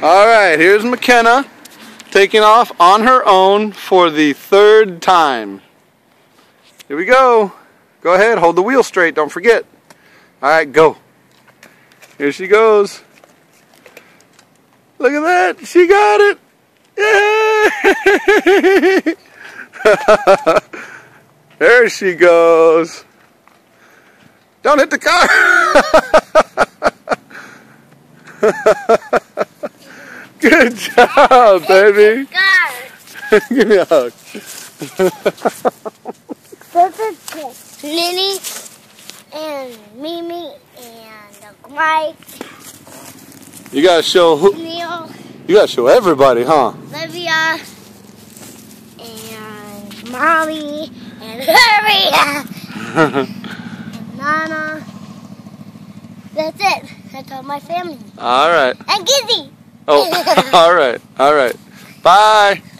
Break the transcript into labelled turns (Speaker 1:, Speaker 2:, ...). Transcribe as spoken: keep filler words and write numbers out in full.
Speaker 1: Alright, here's Makena taking off on her own for the third time. Here we go. Go ahead, hold the wheel straight, don't forget. Alright, go. Here she goes. Look at that, she got it. Yay! There she goes. Don't hit the car. Good job, baby. Give me a hug.
Speaker 2: This is Lily and Mimi and Mike.
Speaker 1: You gotta show who?
Speaker 2: Neil.
Speaker 1: You gotta show everybody, huh?
Speaker 2: Olivia and Mommy and Harry and Nana. That's it. That's all my family.
Speaker 1: All right.
Speaker 2: And Gizzy.
Speaker 1: Oh, all right, all right. Bye.